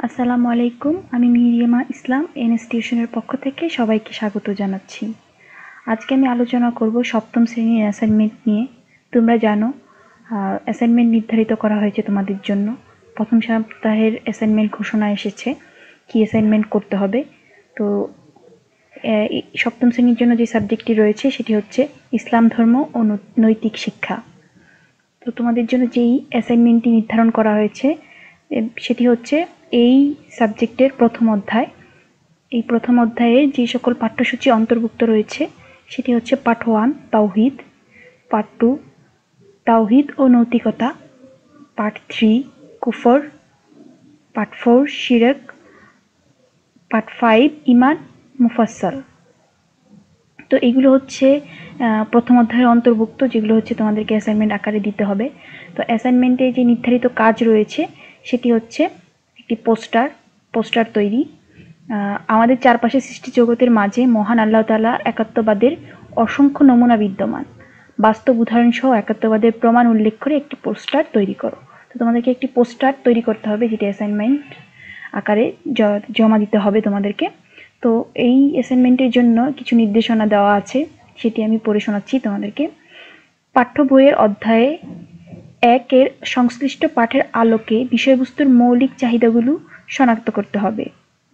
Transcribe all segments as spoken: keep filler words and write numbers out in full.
আসসালামু আলাইকুম। আমি মিরিয়ামা ইসলাম এনএস টিউশনের পক্ষ থেকে সবাইকে স্বাগত জানাচ্ছি। আজকে আমি আলোচনা করব সপ্তম শ্রেণীর অ্যাসাইনমেন্ট নিয়ে। তোমরা জানো অ্যাসাইনমেন্ট নির্ধারিত করা হয়েছে তোমাদের জন্য। প্রথম সপ্তাহের অ্যাসাইনমেন্ট ঘোষণা এসেছে কি অ্যাসাইনমেন্ট করতে হবে। তো সপ্তম শ্রেণীর জন্য যে সাবজেক্টটি রয়েছে সেটি হচ্ছে ইসলাম ধর্ম ও নৈতিক শিক্ষা। তো তোমাদের জন্য যেই অ্যাসাইনমেন্টটি নির্ধারণ করা হয়েছে সেটি হচ্ছে এই সাবজেক্টের প্রথম অধ্যায়। এই প্রথম অধ্যায়ে যে সকল পাঠ্যসূচি অন্তর্ভুক্ত রয়েছে সেটি হচ্ছে পাঠ ওয়ান তাওহীদ, পার্ট টু তাওহীদ ও নৈতিকতা, পার্ট থ্রি কুফর, পার্ট ফোর শিরক, পার্ট ফাইভ ইমান মুফাসসাল। তো এগুলো হচ্ছে প্রথম অধ্যায়ের অন্তর্ভুক্ত, যেগুলো হচ্ছে তোমাদেরকে অ্যাসাইনমেন্ট আকারে দিতে হবে। তো অ্যাসাইনমেন্টে যে নির্ধারিত কাজ রয়েছে সেটি হচ্ছে একটি পোস্টার পোস্টার তৈরি। আমাদের চারপাশে সৃষ্টি জগতের মাঝে মহান আল্লাহ তাআলা একাত্মবাদের অসংখ্য নমুনা বিদ্যমান। বাস্তব উদাহরণ সহ একাত্মবাদের প্রমাণ উল্লেখ করে একটি পোস্টার তৈরি করো। তো তোমাদেরকে একটি পোস্টার তৈরি করতে হবে, যেটি অ্যাসাইনমেন্ট আকারে জমা দিতে হবে তোমাদেরকে। তো এই অ্যাসাইনমেন্টের জন্য কিছু নির্দেশনা দেওয়া আছে, সেটি আমি পড়ে শোনাচ্ছি তোমাদেরকে। পাঠ্য বইয়ের অধ্যায়ে একের সংশ্লিষ্ট পাঠের আলোকে বিষয়বস্তুর মৌলিক চাহিদাগুলো শনাক্ত করতে হবে।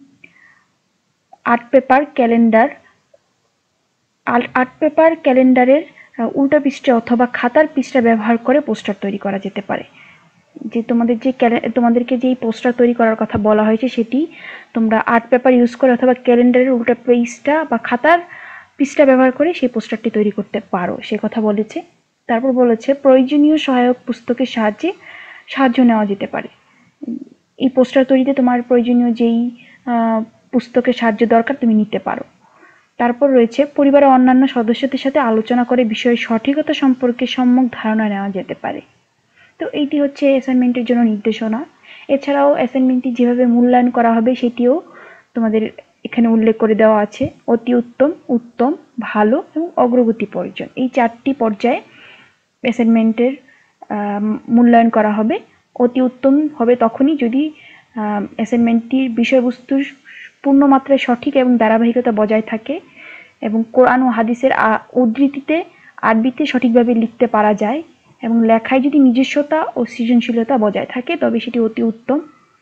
Art paper calendar art paper ক্যালেন্ডারের উল্টা পৃষ্ঠা অথবা খাতার পৃষ্ঠা ব্যবহার করে পোস্টার তৈরি করা যেতে পারে। যে তোমাদের যে তোমাদেরকে যেই পোস্টার তৈরি করার কথা বলা হয়েছে সেটি তোমরা আর্ট পেপার ইউজ করে অথবা ক্যালেন্ডারের উল্টা পৃষ্ঠা বা খাতার পৃষ্ঠা ব্যবহার করে সেই পোস্টারটি তৈরি করতে পারো, সে কথা বলেছে। তারপর বলেছে প্রয়োজনীয় সহায়ক পুস্তকের সাহায্যে সাহায্য নেওয়া যেতে পারে। এই পোস্টার তৈরিতে তোমার প্রয়োজনীয় যেই পুস্তকের সাহায্য দরকার তুমি নিতে পারো। তারপর রয়েছে পরিবারের অন্যান্য সদস্যদের সাথে আলোচনা করে বিষয়ের সঠিকতা সম্পর্কে সম্যক ধারণা নেওয়া যেতে পারে। তো এইটি হচ্ছে অ্যাসাইনমেন্টের জন্য নির্দেশনা। এছাড়াও অ্যাসাইনমেন্টটি যেভাবে মূল্যায়ন করা হবে সেটিও তোমাদের এখানে উল্লেখ করে দেওয়া আছে। অতি উত্তম, উত্তম, ভালো এবং অগ্রগতি প্রয়োজন, এই চারটি পর্যায়ে অ্যাসাইনমেন্টের মূল্যায়ন করা হবে। অতি উত্তম হবে তখনই যদি অ্যাসাইনমেন্টটির বিষয়বস্তুর পূর্ণমাত্রায় সঠিক এবং ধারাবাহিকতা বজায় থাকে এবং কোরআন ও হাদিসের উদ্ধৃতিতে আরবিতে সঠিকভাবে লিখতে পারা যায় এবং লেখায় যদি নিজস্বতা ও সৃজনশীলতা বজায় থাকে তবে সেটি অতি উত্তম।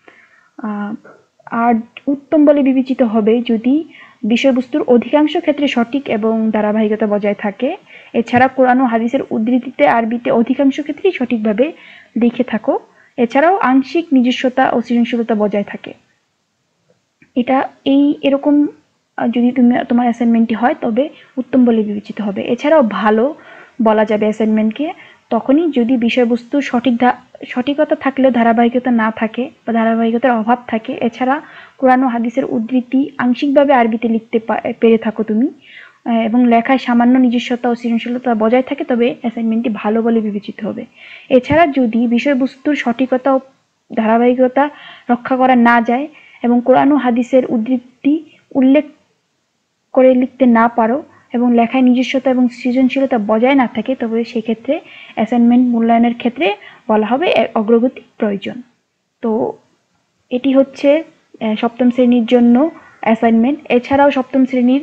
আর উত্তম বলে বিবেচিত হবে যদি বিষয়বস্তুর অধিকাংশ ক্ষেত্রে সঠিক এবং ধারাবাহিকতা বজায় থাকে। এছাড়া কোরআন ও হাদিসের উদ্ধৃতিতে আরবিতে অধিকাংশ ক্ষেত্রেই সঠিকভাবে লিখে থাকো। এছাড়াও আংশিক নিজস্বতা ও সৃজনশীলতা বজায় থাকে। এটা এই এরকম যদি তুমি তোমার অ্যাসাইনমেন্টটি হয় তবে উত্তম বলে বিবেচিত হবে। এছাড়াও ভালো বলা যাবে অ্যাসাইনমেন্টকে তখনই যদি বিষয়বস্তু সঠিক সঠিকতা থাকলেও ধারাবাহিকতা না থাকে বা ধারাবাহিকতার অভাব থাকে। এছাড়া কোরআন ও হাদিসের উদ্ধৃতি আংশিকভাবে আরবিতে লিখতে পেরে থাকো তুমি এবং লেখায় সামান্য নিজস্বতা ও সৃজনশীলতা বজায় থাকে তবে অ্যাসাইনমেন্টটি ভালো বলে বিবেচিত হবে। এছাড়া যদি বিষয়বস্তুর সঠিকতা ও ধারাবাহিকতা রক্ষা করা না যায় এবং কোরআন ও হাদিসের উদ্ধৃতি উল্লেখ করে লিখতে না পারো এবং লেখায় নিজস্বতা এবং সৃজনশীলতা বজায় না থাকে তবে সেক্ষেত্রে অ্যাসাইনমেন্ট মূল্যায়নের ক্ষেত্রে বলা হবে অগ্রগতি প্রয়োজন। তো এটি হচ্ছে সপ্তম শ্রেণীর জন্য অ্যাসাইনমেন্ট। এছাড়াও সপ্তম শ্রেণীর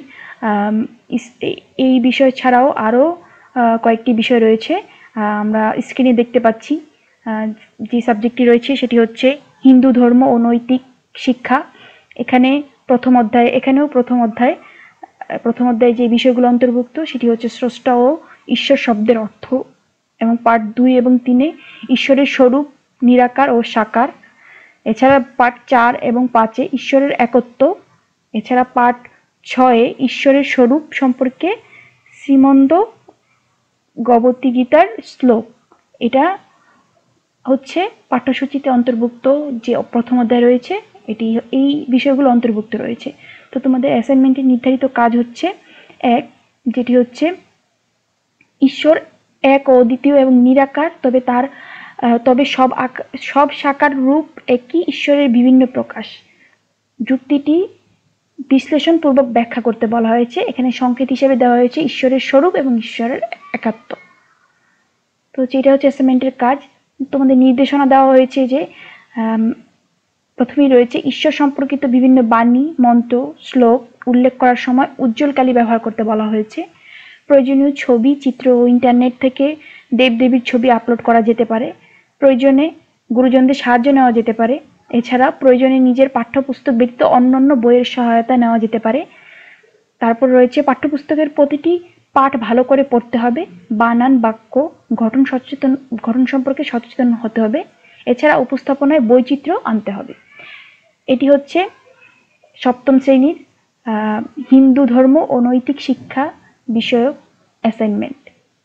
এই বিষয় ছাড়াও আরও কয়েকটি বিষয় রয়েছে, আমরা স্ক্রিনে দেখতে পাচ্ছি। যে সাবজেক্টটি রয়েছে সেটি হচ্ছে হিন্দু ধর্ম ও নৈতিক শিক্ষা। এখানে প্রথম অধ্যায় এখানেও প্রথম অধ্যায় প্রথম অধ্যায়ে যে বিষয়গুলো অন্তর্ভুক্ত সেটি হচ্ছে স্রষ্টা ও ঈশ্বর শব্দের অর্থ এবং পার্ট দুই এবং তিনে ঈশ্বরের স্বরূপ নিরাকার ও সাকার। এছাড়া পার্ট চার এবং পাঁচে ঈশ্বরের একত্ব। এছাড়া পার্ট ছয়ে ঈশ্বরের স্বরূপ সম্পর্কে শ্রীমন্দ গবতী গীতার শ্লোক। এটা হচ্ছে পাঠ্যসূচিতে অন্তর্ভুক্ত যে প্রথম অধ্যায় রয়েছে, এটি এই বিষয়গুলো অন্তর্ভুক্ত রয়েছে। তো তোমাদের অ্যাসাইনমেন্টের নির্ধারিত কাজ হচ্ছে এক, যেটি হচ্ছে ঈশ্বর এক ও দ্বিতীয় এবং নিরাকার, তবে তার তবে সব সব সাকার রূপ একই ঈশ্বরের বিভিন্ন প্রকাশ। যুক্তিটি বিশ্লেষণপূর্বক ব্যাখ্যা করতে বলা হয়েছে। এখানে সংকেত হিসেবে দেওয়া হয়েছে ঈশ্বরের স্বরূপ এবং ঈশ্বরের একাত্ম। তো যেটা হচ্ছে অ্যাসাইনমেন্টের কাজ। তোমাদের নির্দেশনা দেওয়া হয়েছে যে প্রথমেই রয়েছে ঈশ্বর সম্পর্কিত বিভিন্ন বাণী, মন্ত্র, শ্লোক উল্লেখ করার সময় উজ্জ্বল কালি ব্যবহার করতে বলা হয়েছে। প্রয়োজনীয় ছবি, চিত্র ও ইন্টারনেট থেকে দেবদেবীর ছবি আপলোড করা যেতে পারে। প্রয়োজনে গুরুজনদের সাহায্য নেওয়া যেতে পারে। এছাড়া প্রয়োজনে নিজের পাঠ্যপুস্তক ব্যতীত অন্যান্য বইয়ের সহায়তা নেওয়া যেতে পারে। তারপর রয়েছে পাঠ্যপুস্তকের প্রতিটি পাঠ ভালো করে পড়তে হবে, বানান, বাক্য, গঠন সচেতন গঠন সম্পর্কে সচেতন হতে হবে। এছাড়া উপস্থাপনায় বৈচিত্র্য আনতে হবে। এটি হচ্ছে সপ্তম শ্রেণীর হিন্দু ধর্ম ও নৈতিক শিক্ষা বিষয়ক অ্যাসাইনমেন্ট।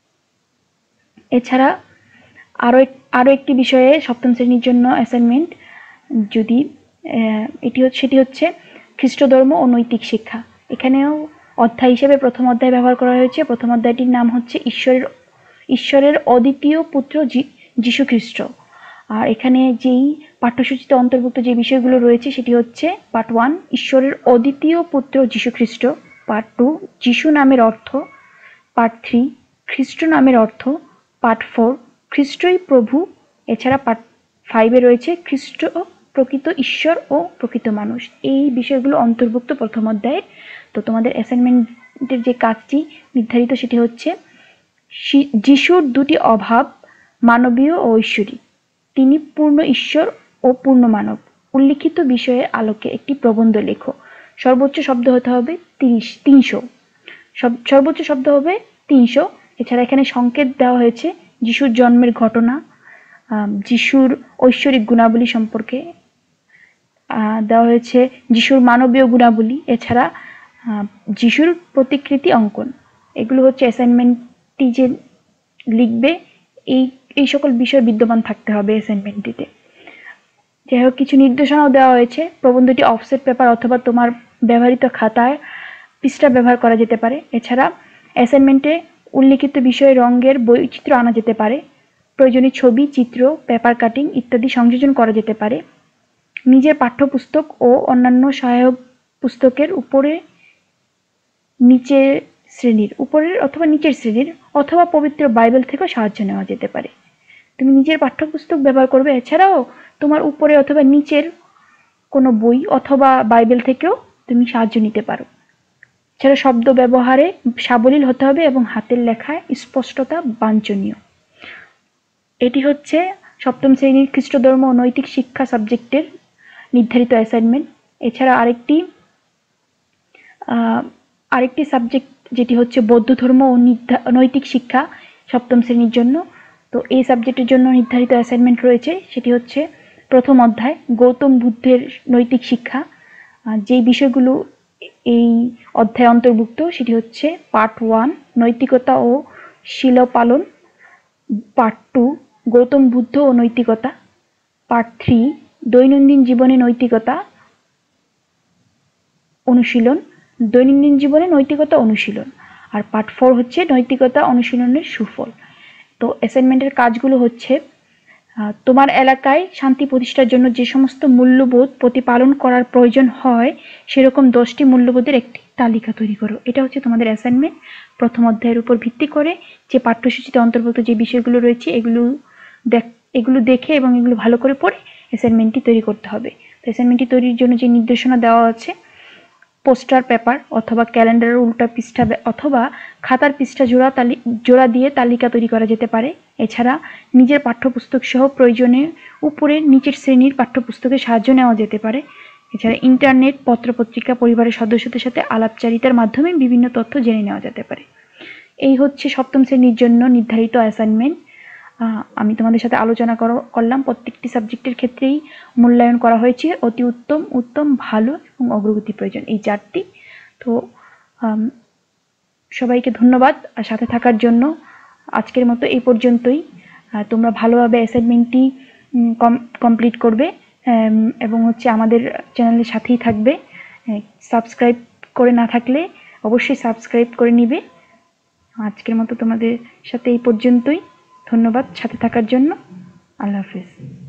এছাড়া আরও আরও একটি বিষয়ে সপ্তম শ্রেণীর জন্য অ্যাসাইনমেন্ট, যদি এটি হচ্ছে সেটি হচ্ছে খ্রিস্ট ধর্ম ও নৈতিক শিক্ষা। এখানেও অধ্যায় হিসেবে প্রথম অধ্যায় ব্যবহার করা হয়েছে। প্রথম অধ্যায়টির নাম হচ্ছে ঈশ্বরের ঈশ্বরের অদ্বিতীয় পুত্র যীশু খ্রিস্ট। আর এখানে যেই পাঠ্যসূচিতে অন্তর্ভুক্ত যে বিষয়গুলো রয়েছে সেটি হচ্ছে পার্ট ওয়ান ঈশ্বরের অদ্বিতীয় পুত্র যীশু খ্রিস্ট, পার্ট টু যীশু নামের অর্থ, পার্ট থ্রি খ্রিস্ট নামের অর্থ, পার্ট ফোর খ্রিস্টই প্রভু। এছাড়া পার্ট ফাইভে রয়েছে খ্রিস্ট প্রকৃত ঈশ্বর ও প্রকৃত মানুষ। এই বিষয়গুলো অন্তর্ভুক্ত প্রথম অধ্যায়ের। তো তোমাদের অ্যাসাইনমেন্টের যে কাজটি নির্ধারিত সেটি হচ্ছে যিশুর দুটি অভাব, মানবীয় ও ঐশ্বরিক। তিনি পূর্ণ ঈশ্বর ও পূর্ণ মানব। উল্লিখিত বিষয়ের আলোকে একটি প্রবন্ধ লেখো। সর্বোচ্চ শব্দ হতে হবে তিরিশ তিনশো সর্বোচ্চ শব্দ হবে তিনশো। এছাড়া এখানে সংকেত দেওয়া হয়েছে যিশুর জন্মের ঘটনা, যিশুর ঐশ্বরিক গুণাবলী সম্পর্কে দেওয়া হয়েছে, যিশুর মানবীয় গুণাবলী, এছাড়া যিশুর প্রতিকৃতি অঙ্কন। এগুলো হচ্ছে অ্যাসাইনমেন্টটি যে লিখবে, এই এই সকল বিষয় বিদ্যমান থাকতে হবে অ্যাসাইনমেন্টটিতে। যাই হোক, কিছু নির্দেশনাও দেওয়া হয়েছে। প্রবন্ধটি অফসেট পেপার অথবা তোমার ব্যবহৃত খাতায় পৃষ্ঠা ব্যবহার করা যেতে পারে। এছাড়া অ্যাসাইনমেন্টে উল্লিখিত বিষয়ে রঙের বৈচিত্র্য আনা যেতে পারে। প্রয়োজনীয় ছবি, চিত্র, পেপার কাটিং ইত্যাদি সংযোজন করা যেতে পারে। নিজের পাঠ্যপুস্তক ও অন্যান্য সহায়ক পুস্তকের উপরে নিচে শ্রেণীর উপরের অথবা নিচের শ্রেণীর অথবা পবিত্র বাইবেল থেকেও সাহায্য নেওয়া যেতে পারে। তুমি নিজের পাঠ্যপুস্তক ব্যবহার করবে। এছাড়াও তোমার উপরে অথবা নিচের কোনো বই অথবা বাইবেল থেকেও তুমি সাহায্য নিতে পারো। এছাড়া শব্দ ব্যবহারে সাবলীল হতে হবে এবং হাতের লেখায় স্পষ্টতা বাঞ্ছনীয়। এটি হচ্ছে সপ্তম শ্রেণীর খ্রিস্ট ধর্ম ও নৈতিক শিক্ষা সাবজেক্টের নির্ধারিত অ্যাসাইনমেন্ট। এছাড়া আরেকটি আরেকটি সাবজেক্ট যেটি হচ্ছে বৌদ্ধ ধর্ম ও নৈতিক শিক্ষা সপ্তম শ্রেণীর জন্য। তো এই সাবজেক্টের জন্য নির্ধারিত অ্যাসাইনমেন্ট রয়েছে, সেটি হচ্ছে প্রথম অধ্যায় গৌতম বুদ্ধের নৈতিক শিক্ষা। যেই বিষয়গুলো এই অধ্যায়ে অন্তর্ভুক্ত সেটি হচ্ছে পার্ট ওয়ান নৈতিকতা ও শীল পালন, পার্ট টু গৌতম বুদ্ধ ও নৈতিকতা, পার্ট থ্রি দৈনন্দিন জীবনে নৈতিকতা অনুশীলন দৈনন্দিন জীবনে নৈতিকতা অনুশীলন আর পার্ট ফোর হচ্ছে নৈতিকতা অনুশীলনের সুফল। তো অ্যাসাইনমেন্টের কাজগুলো হচ্ছে তোমার এলাকায় শান্তি প্রতিষ্ঠার জন্য যে সমস্ত মূল্যবোধ প্রতিপালন করার প্রয়োজন হয় সেরকম দশটি মূল্যবোধের একটি তালিকা তৈরি করো। এটা হচ্ছে তোমাদের অ্যাসাইনমেন্ট। প্রথম অধ্যায়ের উপর ভিত্তি করে যে পাঠ্যসূচিতে অন্তর্ভুক্ত যে বিষয়গুলো রয়েছে এগুলো দেখ এগুলো দেখে এবং এগুলো ভালো করে পড়ে অ্যাসাইনমেন্টটি তৈরি করতে হবে। তো অ্যাসাইনমেন্টটি তৈরির জন্য যে নির্দেশনা দেওয়া আছে, পোস্টার পেপার অথবা ক্যালেন্ডারের উল্টা পৃষ্ঠা অথবা খাতার পৃষ্ঠা জোড়া তালি জোড়া দিয়ে তালিকা তৈরি করা যেতে পারে। এছাড়া নিজের পাঠ্যপুস্তক সহ প্রয়োজনে উপরের নিচের শ্রেণীর পাঠ্যপুস্তকের সাহায্য নেওয়া যেতে পারে। এছাড়া ইন্টারনেট, পত্রপত্রিকা, পরিবারের সদস্যদের সাথে আলাপচারিতার মাধ্যমে বিভিন্ন তথ্য জেনে নেওয়া যেতে পারে। এই হচ্ছে সপ্তম শ্রেণীর জন্য নির্ধারিত অ্যাসাইনমেন্ট। আমি তোমাদের সাথে আলোচনা করলাম প্রত্যেকটি সাবজেক্টের ক্ষেত্রেই মূল্যায়ন করা হয়েছে অতি উত্তম, উত্তম, ভালো এবং অগ্রগতি প্রয়োজন, এই চারটি। তো সবাইকে ধন্যবাদ সাথে থাকার জন্য। আজকের মতো এই পর্যন্তই। তোমরা ভালোভাবে অ্যাসাইনমেন্টটি কমপ্লিট করবে এবং হচ্ছে আমাদের চ্যানেলের সাথেই থাকবে। সাবস্ক্রাইব করে না থাকলে অবশ্যই সাবস্ক্রাইব করে নিবে। আজকের মতো তোমাদের সাথে এই পর্যন্তই। ধন্যবাদ সাথে থাকার জন্য। আল্লাহ হাফেজ।